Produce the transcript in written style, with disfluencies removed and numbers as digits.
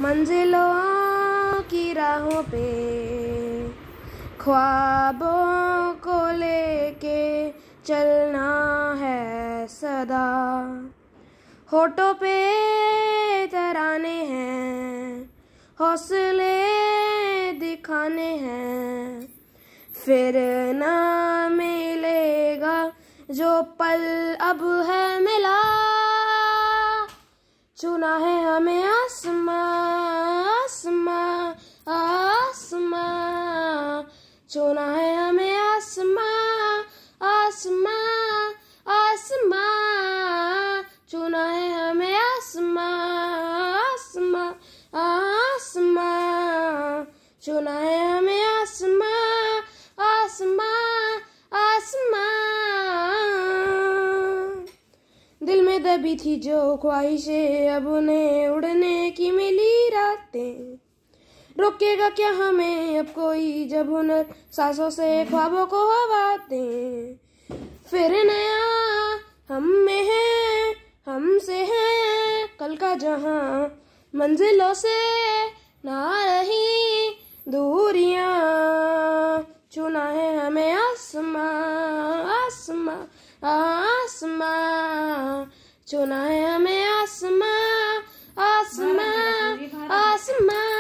मंजिलों की राहों पे ख्वाबों को लेके चलना है सदा। होठों पे तराने हैं, हौसले दिखाने हैं, फिर ना मिलेगा जो पल अब है मिला। चुना है हमें आसमां आसमां आसमां, चुना है हमें आसमां आसमां आसमां, चुना है हमें आसमां आसमां आसमां, चुना है हमें आसमां आसमां आसमां। दिल में दबी थी जो ख्वाहिशें, अब उन्हें उड़ने की मिली रातें। रोकेगा क्या हमें अब कोई, जब हुनर सांसों से ख्वाबों को हवा दें। फिर नया हम में है, हमसे है कल का जहां, मंजिलों से ना रही दूरियां। चुना है हमें आसमां आसमां आसमां, चुना है हमें आसमां आसमां आसमां।